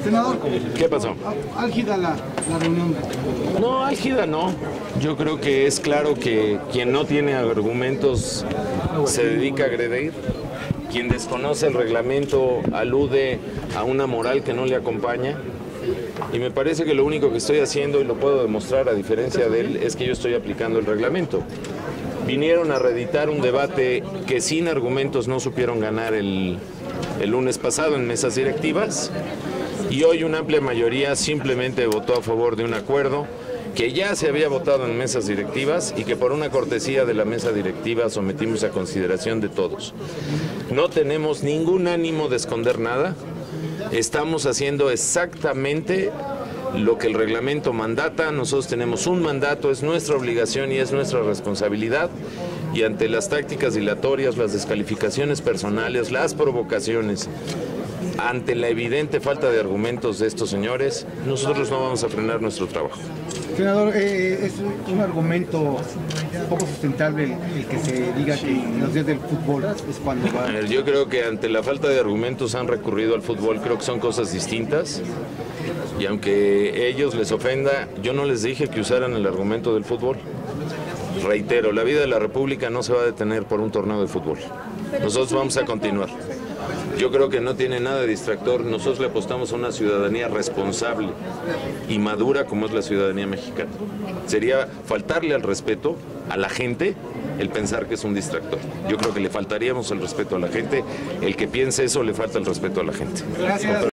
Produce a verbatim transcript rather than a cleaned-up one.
Senador, ¿Qué pasó? álgida la, la reunión. No, álgida no. Yo creo que es claro que quien no tiene argumentos se dedica a agredir. Quien desconoce el reglamento alude a una moral que no le acompaña. Y me parece que lo único que estoy haciendo, y lo puedo demostrar a diferencia de él, es que yo estoy aplicando el reglamento. Vinieron a reeditar un debate que sin argumentos no supieron ganar el, el lunes pasado en mesas directivas, y hoy una amplia mayoría simplemente votó a favor de un acuerdo que ya se había votado en mesas directivas y que por una cortesía de la mesa directiva sometimos a consideración de todos. No tenemos ningún ánimo de esconder nada, estamos haciendo exactamente lo que el reglamento mandata. Nosotros tenemos un mandato, es nuestra obligación y es nuestra responsabilidad, y ante las tácticas dilatorias, las descalificaciones personales, las provocaciones, ante la evidente falta de argumentos de estos señores, nosotros no vamos a frenar nuestro trabajo. Senador, eh, es un argumento poco sustentable el, el que se diga que en los días del fútbol es cuando va... A ver, yo creo que ante la falta de argumentos han recurrido al fútbol. Creo que son cosas distintas, y aunque ellos les ofenda, yo no les dije que usaran el argumento del fútbol. Reitero, la vida de la República no se va a detener por un torneo de fútbol. Nosotros vamos a continuar. Yo creo que no tiene nada de distractor. Nosotros le apostamos a una ciudadanía responsable y madura como es la ciudadanía mexicana. Sería faltarle al respeto a la gente el pensar que es un distractor. Yo creo que le faltaríamos el respeto a la gente. El que piense eso le falta el respeto a la gente. Gracias.